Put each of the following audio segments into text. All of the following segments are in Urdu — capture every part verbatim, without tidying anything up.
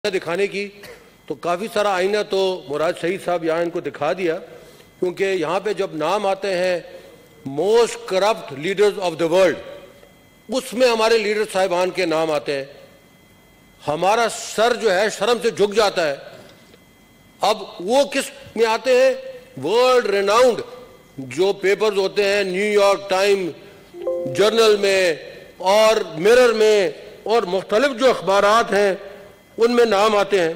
دکھانے کی تو کافی سارا آئینہ تو مراد شہید صاحب یہاں ان کو دکھا دیا، کیونکہ یہاں پہ جب نام آتے ہیں most corrupt leaders of the world, اس میں ہمارے لیڈر صاحبان کے نام آتے ہیں، ہمارا سر جو ہے شرم سے جھک جاتا ہے۔ اب وہ کس میں آتے ہیں؟ ورلڈ ریناؤنڈ جو پیپرز ہوتے ہیں، نیو یارک ٹائم جرنل میں اور مرر میں اور مختلف جو اخبارات ہیں ان میں نام آتے ہیں۔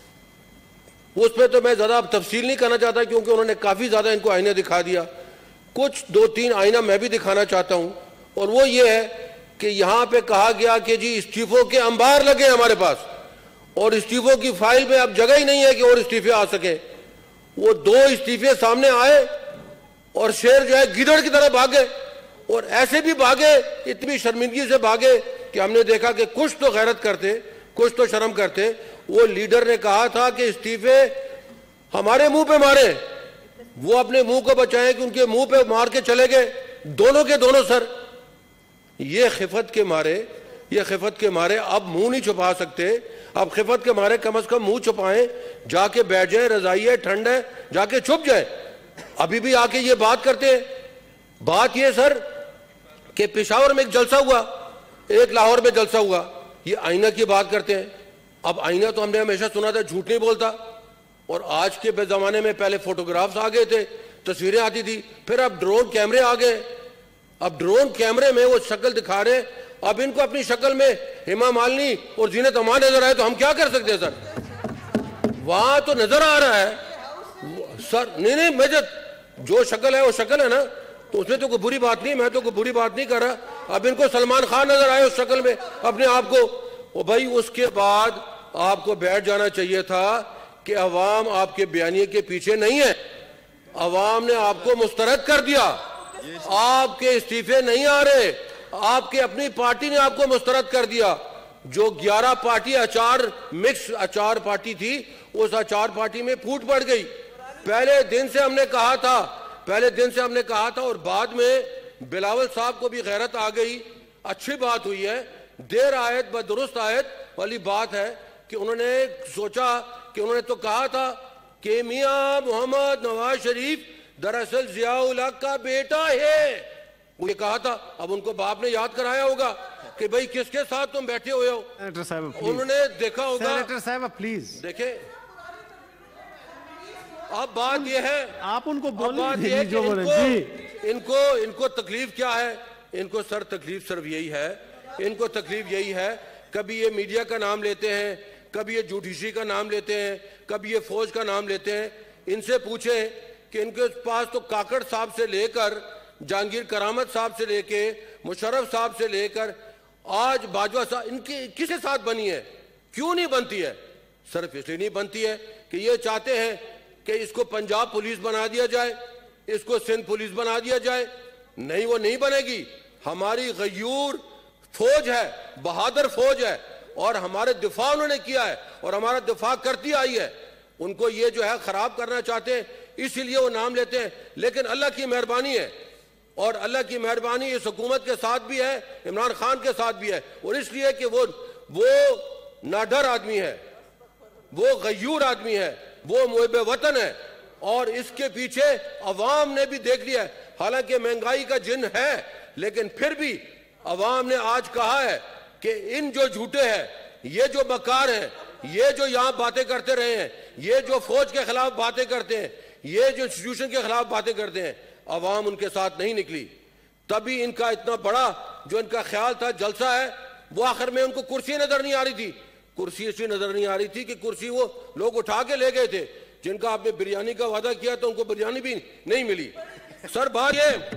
اس پہ تو میں زیادہ اب تفصیل نہیں کرنا چاہتا کیونکہ انہوں نے کافی زیادہ ان کو آئینہ دکھا دیا۔ کچھ دو تین آئینہ میں بھی دکھانا چاہتا ہوں، اور وہ یہ ہے کہ یہاں پہ کہا گیا کہ جی استعفوں کے انبار لگے ہمارے پاس، اور استعفوں کی فائل میں اب جگہ ہی نہیں ہے کہ اور استعفے آ سکے۔ وہ دو استعفے سامنے آئے اور شیر جو ہے گدڑ کی طرح بھاگے، اور ایسے بھی بھاگے، اتنی شرمندگی سے بھاگے کہ ہم نے دیکھا کہ کچھ تو غیرت کرتے، کچھ تو شرم کرتے۔ وہ لیڈر نے کہا تھا کہ استعفے ہمارے منہ پہ مارے، وہ اپنے منہ کو بچائیں کہ ان کے منہ پہ مار کے چلے گئے دونوں کے دونوں سر۔ یہ خفت کے مارے یہ خفت کے مارے اب منہ نہیں چھپا سکتے، اب خفت کے مارے کم از کم منہ چھپائیں، جا کے بیٹھ جائیں، رضائی ہے ٹھنڈ ہے، جا کے چھپ جائیں۔ ابھی بھی آ کے یہ بات کرتے ہیں۔ بات یہ سر کہ پشاور میں ایک جلسہ ہوا، ایک لاہور میں جلسہ ہوا، یہ آئینہ کی بات کرتے ہیں۔ اب آئینہ تو ہم نے ہمیشہ سنا تھا جھوٹ نہیں بولتا، اور آج کے زمانے میں پہلے فوٹوگرافز آ گئے تھے، تصویریں آتی تھی، پھر اب ڈرون کیمرے آ گئے۔ اب ڈرون کیمرے میں وہ شکل دکھا رہے، اب ان کو اپنی شکل میں ہیما مالنی اور زینت امان نظر آئے تو ہم کیا کر سکتے ہیں سر؟ وہاں تو نظر آ رہا ہے سر، نہیں نہیں میں جو شکل ہے وہ شکل ہے نا، تو اس میں تو کوئی بری بات نہیں، میں تو کوئی بری بات نہیں کر رہا۔ اب ان کو سلمان خان نظر آئے اس شکل میں اپنے آپ کو، اور بھائی اس کے بعد آپ کو بیٹھ جانا چاہیے تھا کہ عوام آپ کے بیانیے کے پیچھے نہیں ہے، عوام نے آپ کو مسترد کر دیا، آپ کے استعفے نہیں آ رہے، آپ کی اپنی پارٹی نے آپ کو مسترد کر دیا۔ جو گیارہ پارٹی اچار مکس اچار پارٹی تھی، اس اچار پارٹی میں پھوٹ پڑ گئی۔ پہلے دن سے ہم نے کہا تھا پہلے دن سے ہم نے کہا تھا اور بعد میں بلاول صاحب کو بھی غیرت آ گئی، اچھی بات ہوئی ہے، دیر آیت بدرست آیت والی بات ہے کہ انہوں نے سوچا کہ انہوں نے تو کہا تھا کہ میاں محمد نواز شریف دراصل ضیاء الحق کا بیٹا ہے، وہ یہ کہا تھا۔ اب ان کو باپ نے یاد کرایا ہوگا کہ بھئی کس کے ساتھ تم بیٹھے ہوئے ہو، انہوں نے دیکھا ہوگا۔ سینیٹر صاحب پلیز دیکھیں اب بات یہ ہے، آپ ان کو بات یہ ہے کہ ان کو ان کو ان کو تکلیف کیا ہے؟ ان کو سر تکلیف صرف یہی ہے، ان کو تکلیف یہی ہے، کبھی یہ میڈیا کا نام لیتے ہیں، کبھی یہ جوڈیشری کا نام لیتے ہیں، کبھی یہ فوج کا نام لیتے ہیں۔ ان سے پوچھیں کہ ان کے پاس تو کاکڑ صاحب سے لے کر جہانگیر کرامت صاحب سے لے کے مشرف صاحب سے لے کر آج باجوہ صاحب، ان کی کس کے ساتھ بنی ہے؟ کیوں نہیں بنتی ہے؟ صرف اس لیے نہیں بنتی ہے کہ یہ چاہتے ہیں کہ اس کو پنجاب پولیس بنا دیا جائے، اس کو سندھ پولیس بنا دیا جائے۔ نہیں، وہ نہیں بنے گی۔ ہماری غیور فوج ہے، بہادر فوج ہے، اور ہمارے دفاع انہوں نے کیا ہے اور ہمارا دفاع کرتی آئی ہے۔ ان کو یہ جو ہے خراب کرنا چاہتے ہیں، اسی لیے وہ نام لیتے ہیں، لیکن اللہ کی مہربانی ہے، اور اللہ کی مہربانی اس حکومت کے ساتھ بھی ہے، عمران خان کے ساتھ بھی ہے، اور اس لیے کہ وہ وہ ناڈر آدمی ہے، وہ غیور آدمی ہے، وہ محب وطن ہے، اور اس کے پیچھے عوام نے بھی دیکھ لیا ہے۔ حالانکہ مہنگائی کا جن ہے، لیکن پھر بھی عوام نے آج کہا ہے کہ ان جو جھوٹے ہیں، یہ جو مکار ہیں، یہ جو یہاں باتیں کرتے رہے ہیں، یہ جو فوج کے خلاف باتیں کرتے ہیں، یہ جو انسٹیٹیوشن کے خلاف باتیں کرتے ہیں، عوام ان کے ساتھ نہیں نکلی۔ تبھی ان کا اتنا بڑا جو ان کا خیال تھا جلسہ ہے، وہ آخر میں ان کو کرسی نظر نہیں آ رہی تھی۔ کرسی اسی نظر نہیں آ رہی تھی کہ کرسی وہ لوگ اٹھا کے لے گئے تھے، جن کا آپ نے بریانی کا وعدہ کیا تو ان کو بریانی بھی نہیں ملی۔ سر بات یہ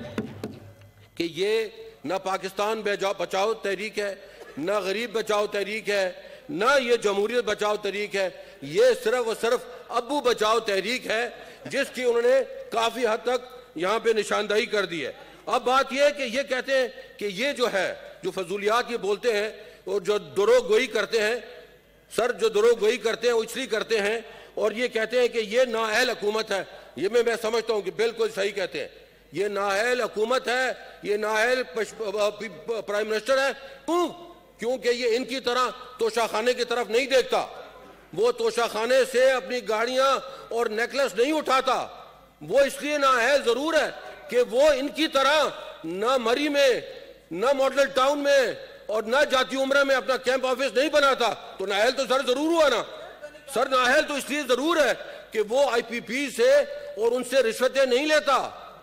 کہ یہ نہ پاکستان بچاؤ تحریک ہے، نہ غریب بچاؤ تحریک ہے، نہ یہ جمہوریت بچاؤ تحریک ہے، یہ صرف و صرف ابو بچاؤ تحریک ہے، جس کی انہوں نے کافی حد تک یہاں پہ نشاندہی کر دی ہے۔ اب بات یہ ہے کہ یہ کہتے ہیں کہ یہ جو ہے جو فضولیات یہ بولتے ہیں اور جو دروغ گوئی کرتے ہیں، سر جو دروغ گوئی کرتے ہیں وہ اس لیے کرتے ہیں، اور یہ کہتے ہیں کہ یہ نااہل حکومت ہے۔ یہ میں میں سمجھتا ہوں کہ بالکل صحیح کہتے ہیں، یہ نااہل حکومت ہے، یہ نااہل پرائم منسٹر ہے۔ کیوں؟ کیونکہ یہ ان کی طرح توشہ خانے کی طرف نہیں دیکھتا، وہ توشہ خانے سے اپنی گاڑیاں اور نیکلس نہیں اٹھاتا. وہ اس لیے نااہل ضرور ہے کہ وہ ان کی طرح نہ مری میں نہ ماڈل ٹاؤن میں اور نہ جاتی عمرہ میں اپنا کیمپ آفس نہیں بناتا. تو نااہل تو سر ضرور ہوا نا. سر نااہل تو اس لیے ضرور ہے کہ وہ آئی پی پی سے اور ان سے رشوتیں نہیں لیتا.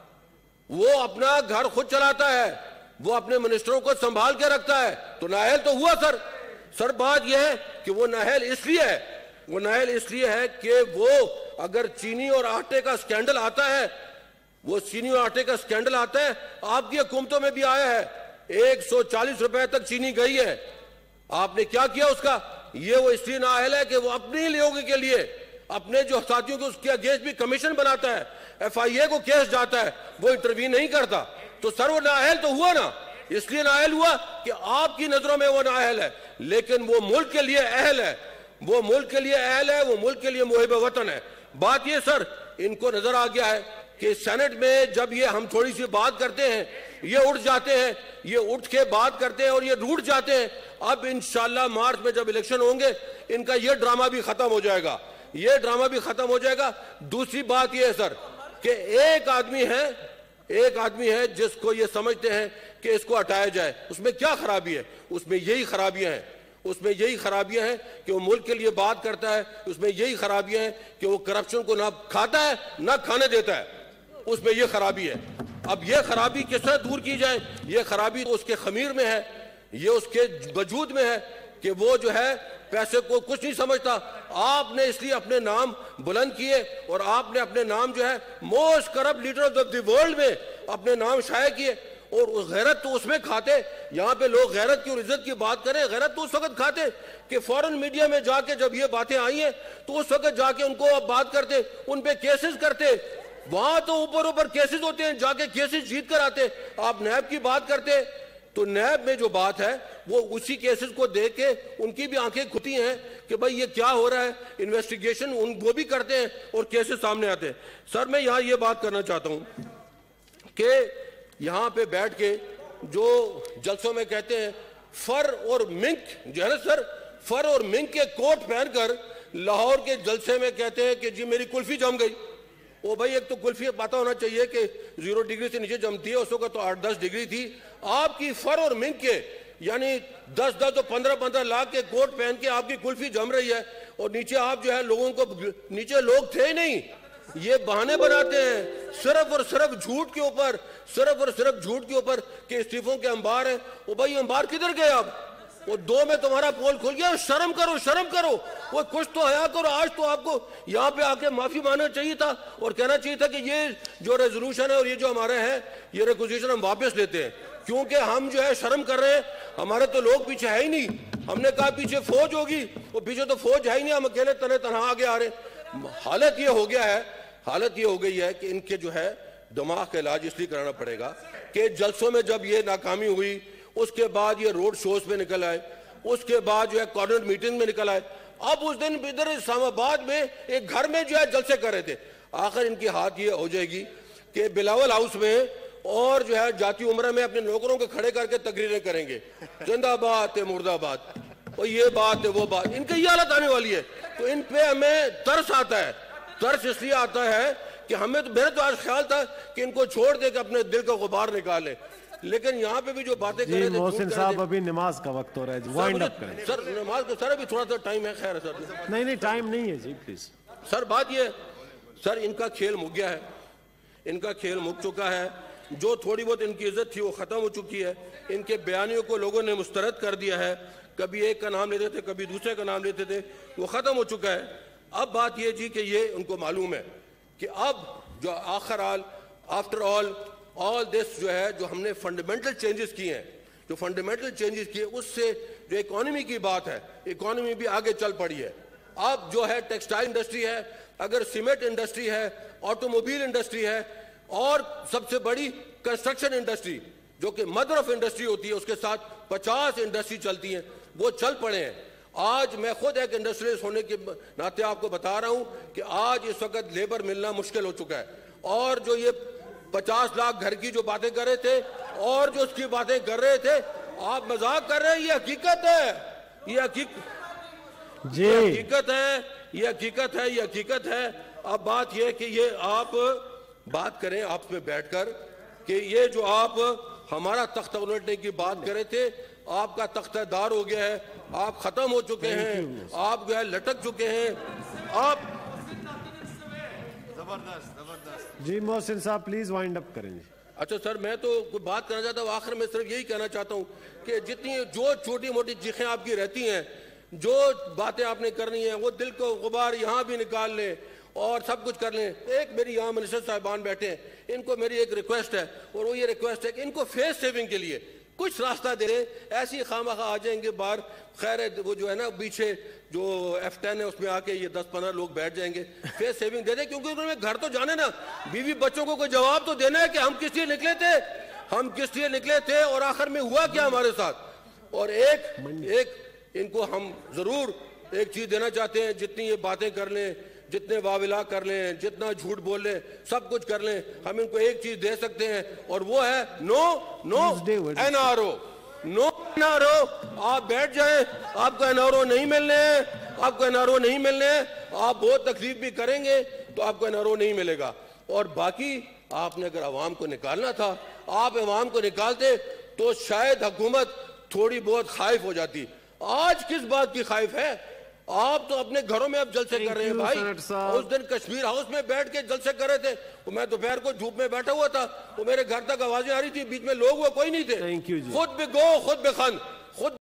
وہ اپنا گھر خود چلاتا ہے, وہ اپنے منسٹروں کو سنبھال کے رکھتا ہے. تو نااہل تو ہوا سر. سر بات یہ ہے کہ وہ نااہل اس لیے ہے وہ نااہل اس لیے ہے کہ وہ اگر چینی اور آٹے کا سکینڈل آتا ہے وہ چینی اور آٹے کا سکینڈل آتا ہے آپ کی حکومتوں میں بھی آیا ہے. ایک سو چالیس روپے تک چینی گئی ہے. آپ نے کیا کیا اس کا؟ یہ وہ اس لیے نااہل ہے کہ وہ اپنے لوگوں کے لیے اپنے جو ساتھیوں کو اس کے اگینسٹ بھی کمیشن بناتا ہے, ایف آئی اے کو کیس جاتا ہے, وہ انٹروین نہیں کرتا. تو سر وہ نااہل تو ہوا نا. اس لیے نااہل ہوا کہ آپ کی نظروں میں وہ نااہل ہے, لیکن وہ ملک کے لیے اہل ہے. وہ ملک کے لیے اہل ہے, وہ ملک کے لیے محب وطن ہے. بات یہ سر ان کو نظر آ گیا ہے کہ سینٹ میں جب یہ ہم تھوڑی سی بات کرتے ہیں یہ اٹھ جاتے ہیں, یہ اٹھ کے بات کرتے ہیں اور یہ روٹ جاتے ہیں. اب انشاءاللہ مارچ میں جب الیکشن ہوں گے ان کا یہ ڈرامہ بھی ختم ہو جائے گا, یہ ڈرامہ بھی ختم ہو جائے گا. دوسری بات یہ ہے سر کہ ایک آدمی ہے ایک آدمی ہے جس کو یہ سمجھتے ہیں کہ اس کو ہٹایا جائے. اس میں کیا خرابی ہے؟ اس میں یہی خرابیاں ہیں اس میں یہی خرابیاں ہیں کہ وہ ملک کے لیے بات کرتا ہے. اس میں یہی خرابیاں ہیں کہ وہ کرپشن کو نہ کھاتا ہے نہ کھانے دیتا ہے. اس میں یہ خرابی ہے. اب یہ خرابی کس طرح دور کی جائے؟ یہ خرابی اس کے خمیر میں ہے, یہ اس کے وجود میں ہے کہ وہ جو ہے پیسے کو کچھ نہیں سمجھتا. آپ نے اس لیے اپنے نام بلند کیے اور آپ نے اپنے نام جو ہے most corrupt leader of the world میں اپنے نام شائع کیے. اور غیرت تو اس میں کھاتے, یہاں پہ لوگ غیرت کی اور عزت کی بات کریں, غیرت تو اس وقت کھاتے کہ فورن میڈیا میں جا کے جب یہ باتیں آئی ہیں تو اس وقت جا کے ان کو بات کرتے, ان پہ کیسز کرتے. وہاں تو اوپر اوپر کیسز ہوتے ہیں, جا کے کیسز جیت کر آتے. آپ نیب کی بات کرتے تو نیب میں جو بات ہے وہ اسی کیسز کو دیکھ کے ان کی بھی آنکھیں کھلتی ہیں کہ بھائی یہ کیا ہو رہا ہے. انویسٹیگیشن ان وہ بھی کرتے ہیں اور کیسز سامنے آتے ہیں. سر میں یہاں یہ بات کرنا چاہتا ہوں کہ یہاں پہ بیٹھ کے جو جلسوں میں کہتے ہیں فر اور منک جو ہے نا سر, فر اور منک کے کوٹ پہن کر لاہور کے جلسے میں کہتے ہیں کہ جی میری کلفی جم گئی. وہ بھائی ایک تو کلفی پتہ ہونا چاہیے کہ زیرو ڈگری سے نیچے جمتی ہے, اس وقت تو آٹھ دس ڈگری تھی. آپ کی فر اور منک کے یعنی دس دس تو پندرہ پندرہ لاکھ کے کوٹ پہن کے آپ کی کلفی جم رہی ہے اور نیچے آپ جو ہے لوگوں کو, نیچے لوگ تھے ہی نہیں. یہ بہانے بناتے ہیں صرف اور صرف جھوٹ کے اوپر, صرف اور صرف جھوٹ کے اوپر کہ استعفوں کے انبار ہیں. وہ بھائی انبار کدھر گئے آپ؟ وہ دو میں تمہارا پول کھل گیا. شرم کرو شرم کرو, وہ کچھ تو حیا کرو. آج تو آپ کو یہاں پہ آ کے معافی مانگنا چاہیے تھا اور کہنا چاہیے تھا کہ یہ جو ریزولوشن ہے اور یہ جو ہمارے ہیں یہ ریکوزیشن ہم واپس لیتے ہیں, کیونکہ ہم جو ہے شرم کر رہے ہیں. ہمارے تو لوگ پیچھے ہے ہی نہیں. ہم نے کہا پیچھے فوج ہوگی, وہ پیچھے تو فوج ہے ہی نہیں, ہم اکیلے تنہے تنہا آگے آ رہے ہیں. حالت یہ ہو گیا ہے حالت یہ ہو گئی ہے کہ ان کے جو ہے دماغ کا علاج اس لیے کرانا پڑے گا کہ جلسوں میں جب یہ ناکامی ہوئی اس کے بعد یہ روڈ شوز پہ نکل آئے, اس کے بعد جو ہے کارنر میٹنگ میں نکل آئے. اب اس دن ادھر اسلام آباد میں ایک گھر میں جو ہے جلسے کر رہے تھے. آخر ان کی ہاتھ یہ ہو جائے گی کہ بلاول ہاؤس میں اور جو ہے جاتی عمرہ میں اپنے نوکروں کو کھڑے کر کے تقریریں کریں گے, زندہ آباد ہے مرد آباد, اور یہ بات ہے وہ بات. ان کی یہ حالت آنے والی ہے. تو ان پہ ہمیں ترس آتا ہے. ترس اس لیے آتا ہے کہ ہمیں تو میرا تو آج خیال تھا کہ ان کو چھوڑ دے کہ اپنے دل کا غبار نکالے, لیکن یہاں پہ بھی جو باتیں کر رہے تھے. محسن صاحب ابھی نماز کا وقت ہو رہا ہے, وائنڈ اپ کریں. سر نماز کا سر ابھی تھوڑا سا ٹائم ہے. خیر سر نہیں نہیں ٹائم نہیں ہے جی پلیز. سر بات یہ سر ان کا کھیل مک گیا ہے, ان کا کھیل مک چکا ہے. جو تھوڑی بہت ان کی عزت تھی وہ ختم ہو چکی ہے. ان کے بیانیوں کو لوگوں نے مسترد کر دیا ہے, کبھی ایک کا نام لیتے تھے کبھی دوسرے کا نام لیتے تھے, وہ ختم ہو چکا ہے. اب بات یہ جی کہ یہ ان کو معلوم ہے کہ اب جو آخر آل آفٹر آل آل دس جو ہے جو ہم نے فنڈامنٹل چینجز کیے ہیں, جو فنڈامنٹل چینجز کیے اس سے جو اکانومی کی بات ہے, اکانومی بھی آگے چل پڑی ہے. اب جو ہے ٹیکسٹائل انڈسٹری ہے, اگر سیمنٹ انڈسٹری ہے, آٹو موبائل انڈسٹری ہے, اور سب سے بڑی کنسٹرکشن انڈسٹری جو کہ مدر آف انڈسٹری ہوتی ہے, اس کے ساتھ پچاس انڈسٹری چلتی ہیں, وہ چل پڑے ہیں. آج میں خود ایک انڈسٹریلسٹ ہونے کے ناطے آپ کو بتا رہا ہوں کہ آج اس وقت لیبر ملنا مشکل ہو چکا ہے. اور جو یہ پچاس لاکھ گھر کی جو باتیں کر رہے تھے اور جو اس کی باتیں کر رہے تھے, آپ مذاق کر رہے ہیں, یہ حقیقت ہے. یہ حقیقت جی یہ حقیقت ہے یہ حقیقت ہے یہ حقیقت ہے اب بات یہ کہ یہ آپ بات کریں آپ میں بیٹھ کر کہ یہ جو آپ ہمارا تختہ الٹنے کی بات کرے تھے آپ کا تختہ دار ہو گیا ہے آپ ختم ہو چکے ہیں آپ جو ہے لٹک چکے ہیں آپ زبردست زبردست جی محسن صاحب پلیز وائنڈ اپ کریں جی اچھا سر میں تو کوئی بات کرنا چاہتا ہوں آخر میں صرف یہی کہنا چاہتا ہوں کہ جتنی جو چھوٹی موٹی چیخیں آپ کی رہتی ہیں جو باتیں آپ نے کرنی ہیں وہ دل کو غبار یہاں بھی نکال لیں اور سب کچھ کر لیں ایک میری یہاں منسٹر صاحبان بیٹھے ہیں ان کو میری ایک ریکویسٹ ہے اور وہ یہ ریکویسٹ ہے کہ ان کو فیس سیونگ کے لیے کچھ راستہ دے رہے ایسی خواہ آ جائیں گے باہر خیر ہے وہ جو ہے نا پیچھے جو ایف ٹین ہے اس میں آ کے یہ دس پندرہ لوگ بیٹھ جائیں گے فیس سیونگ دے دیں کیونکہ انہوں نے گھر تو جانے نا بیوی بچوں کو کوئی جواب تو دینا ہے کہ ہم کس لیے نکلے تھے ہم کس لیے نکلے تھے اور آخر میں ہوا کیا ہمارے ساتھ اور ایک ایک ان کو ہم ضرور ایک چیز دینا چاہتے ہیں جتنی یہ باتیں کر لیں جتنے واولا کر لیں جتنا جھوٹ بول لیں سب کچھ کر لیں ہم ان کو ایک چیز دے سکتے ہیں اور وہ ہے no no N R O no N R O آپ بیٹھ جائیں آپ کو این آر او نہیں ملنے ہیں آپ کو این آر او نہیں ملنے ہیں آپ بہت تکلیف بھی کریں گے تو آپ کو این آر او نہیں ملے گا اور باقی آپ نے اگر عوام کو نکالنا تھا آپ عوام کو نکالتے تو شاید حکومت تھوڑی بہت خائف ہو جاتی آج کس بات کی خائف ہے آپ تو اپنے گھروں میں اب جلسے کر رہے ہیں بھائی اس دن کشمیر ہاؤس میں بیٹھ کے جلسے کر رہے تھے میں دوپہر کو دھوپ میں بیٹھا ہوا تھا وہ میرے گھر تک آوازیں آ رہی تھی بیچ میں لوگ وہ کوئی نہیں تھے خود بے گو خود بے خند خود